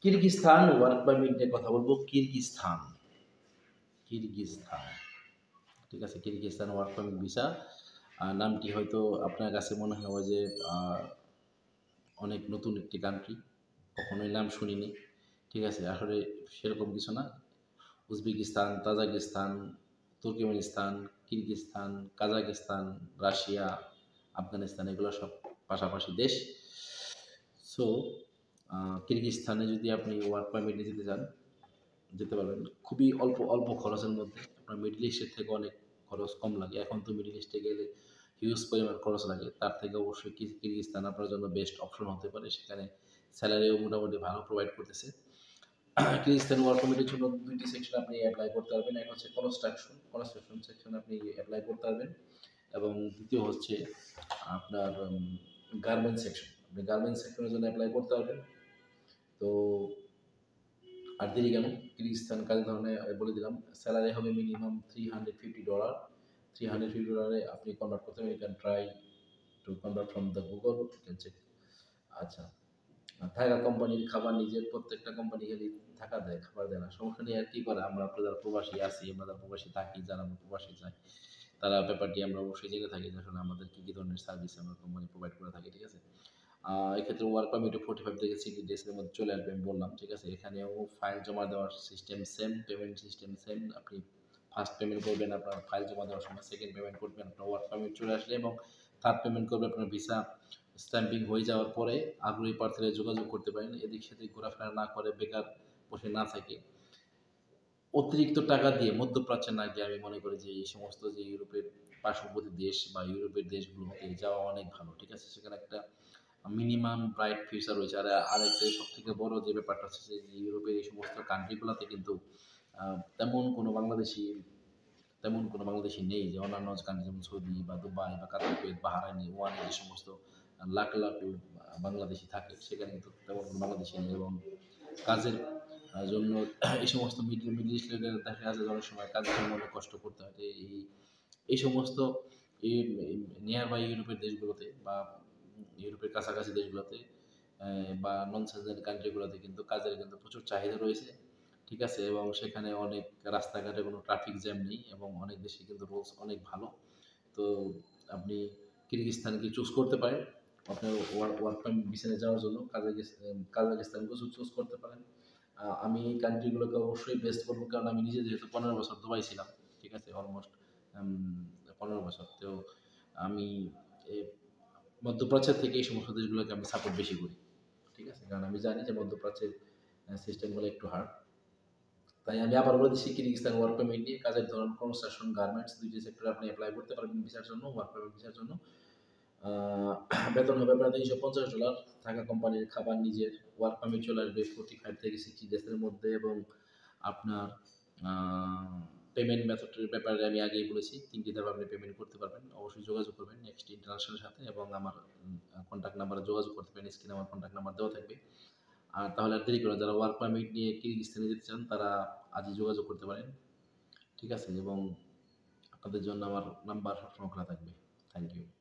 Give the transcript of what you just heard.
Kyrgyzstan work permit নিয়ে কথা বলবো। কিরগিস্তান, ঠিক আছে। কিরগিস্তান ওয়ার্ক পারমিট ভিসা নামটি হয়তো আপনার কাছে মনে হবে যে অনেক নতুন একটি কান্ট্রি, কখনোই নাম শুনিনি, ঠিক আছে। আসলে সেরকম কিছু না। Uzbekistan, Tajikistan, Turkmenistan, Kyrgyzstan, Kazakhstan, Russia, Afghanistan এগুলো সব পাশাপাশি দেশ। সো কিরগিস্তানে যদি আপনি ওয়ার্ক পারমিটে যেতে চান, যেতে পারবেন খুবই অল্প খরচের মধ্যে। আপনার মিডল ইস্টের থেকে অনেক খরচ কম লাগে। এখন তো মিডল ইস্টে গেলে হিউজ পরিমাণ খরচ লাগে, তার থেকে অবশ্যই কিরগিস্তান আপনার জন্য বেস্ট অপশন হতে পারে। সেখানে স্যালারিও মোটামুটি ভালো প্রোভাইড করতেছে। কিরগিস্তান ওয়ার্ক পারমিটের জন্য দুইটি সেকশন আপনি অ্যাপ্লাই করতে পারবেন। এক হচ্ছে কনস্ট্রাকশন সেকশন আপনি অ্যাপ্লাই করতে পারবেন, এবং দ্বিতীয় হচ্ছে আপনার গার্মেন্টস সেকশন। আপনি গার্মেন্টস সেকশনের জন্য অ্যাপ্লাই করতে পারবেন। তো আর দেরি কেন, কিরগিস্তান কাজের ধরনের বলে দিলাম। স্যালারি হবে মিনিমাম $350। $350 আপনি কনভার্ট করতে হবে। You can try to convert from the Google, you can check. আচ্ছা, থাকা কোম্পানির খাবার নিজের, প্রত্যেকটা কোম্পানি খালি থাকা দেয়, খাবার দেয় না। সমস্যা নেই, আর কি করে, আমরা যারা প্রবাসী আছি, আমরা যারা প্রবাসী থাকি, যারা আমরা প্রবাসী যাই, তারা ব্যাপারটি আমরা অবশ্যই জেনে থাকি যে আসলে আমাদের কী কী ধরনের সার্ভিস আমরা কোম্পানি প্রোভাইড করে থাকি, ঠিক আছে। এক্ষেত্রে ওয়ার্ক পারমিটও 45 থেকে 60 ডেজের মধ্যে চলে আসবে, আমি বললাম, ঠিক আছে। এখানেও ফাইল জমা দেওয়ার system same, payment system same. আপনি ফার্স্ট পেমেন্ট করবেন আপনার ফাইল জমা দেওয়ার সময়, সেকেন্ড পেমেন্ট করবেন আপনার ওয়ার্ক পারমিট চলে আসলে, এবং থার্ড পেমেন্ট করবে আপনার ভিসা স্ট্যাম্পিং হয়ে যাওয়ার পরে। আগ্রহী প্রার্থীরা যোগাযোগ করতে পারেন। এদিক সেদিক ঘোরাফেরা না করে, বেকার বসে না থাকে, অতিরিক্ত টাকা দিয়ে মধ্যপ্রাচ্যে না গিয়ে, আমি মনে করি যে এই সমস্ত যে ইউরোপের পার্শ্ববর্তী দেশ বা ইউরোপের দেশগুলোতে যাওয়া অনেক ভালো, ঠিক আছে। সেখানে একটা মিনিমাম ব্রাইট ফিউচার রয়েছে। আর আরেকটা সব থেকে বড় যে ব্যাপারটা হচ্ছে যে ইউরোপের এই সমস্ত কান্ট্রিগুলোতে কিন্তু তেমন কোনো বাংলাদেশি নেই, যে অন্যান্য কান্ট্রি যেমন সৌদি বা দুবাই বা কাতার, কুয়েত, বাহরাইন, ওয়ানে যে সমস্ত লাখ লাখ বাংলাদেশি থাকে, সেখানে কিন্তু তেমন কোনো বাংলাদেশি নেই। এবং কাজের জন্য এই সমস্ত মিডল ইস্ট দেখা যাচ্ছে অনেক সময় কাজের জন্য অনেক কষ্ট করতে হয়। এই সমস্ত এই নিয়ার বাই ইউরোপের দেশগুলোতে বা ইউরোপের কাছাকাছি দেশগুলোতে বা নন সেনজেন কান্ট্রিগুলোতে কিন্তু কাজের কিন্তু প্রচুর চাহিদা রয়েছে, ঠিক আছে। এবং সেখানে অনেক রাস্তাঘাটে কোনো ট্রাফিক জ্যাম নেই, এবং অনেক দেশে কিন্তু রুলস অনেক ভালো। তো আপনি কিরগিস্তানকে চুজ করতে পারেন আপনার ওয়ার্ক পারমিট ভিসায় যাওয়ার জন্য। কাজাকিস্তানকেও চুজ করতে পারেন। আমি এই কান্ট্রিগুলোকে অবশ্যই বেস্ট করবো, কারণ আমি নিজে যেহেতু 15 বছর দুবাই ছিলাম, ঠিক আছে, অলমোস্ট 15 বছর। তো আমি মধ্যপ্রাচ্যের থেকে এই সমস্ত দেশগুলোকে আমি সাপোর্ট বেশি করি, ঠিক আছে, কারণ আমি জানি যে মধ্যপ্রাচ্যের সিস্টেমগুলো একটু হার্ড। তাই আমি আবার বলে দিচ্ছি, কিরগিস্তান ওয়ার্ক পারমিট নিয়ে কাজের ধরন কনস্ট্রাকশন, গার্মেন্টস, দুইটি সেক্টরে আপনি অ্যাপ্লাই করতে পারবেন ভিসার জন্য, ওয়ার্ক পারমিট ভিসার জন্য। বেতন হবে আপনার $350, থাকা কোম্পানির, খাবার নিজের, ওয়ার্ক পারমিট চলে আসবে 45 থেকে 60 ডেজের মধ্যে। এবং আপনার পেমেন্ট মেথডের ব্যাপারে আমি আগেই বলেছি, 3টি ধাপে আপনি পেমেন্ট করতে পারবেন। অবশ্যই যোগাযোগ করবেন নেক্সট ইন্টারন্যাশনালের সাথে, এবং আমার কন্ট্যাক্ট নাম্বারে যোগাযোগ করতে পারেন, স্ক্রিনে আমার কন্ট্যাক্ট নাম্বার দেওয়া থাকবে। আর তাহলে আর দেরি করে, যারা ওয়ার্ক পারমিট নিয়ে কিরগিস্তানে যেতে চান তারা আজই যোগাযোগ করতে পারেন, ঠিক আছে। এবং আপনাদের জন্য আমার নাম্বার সবসময় খোলা থাকবে। Thank you.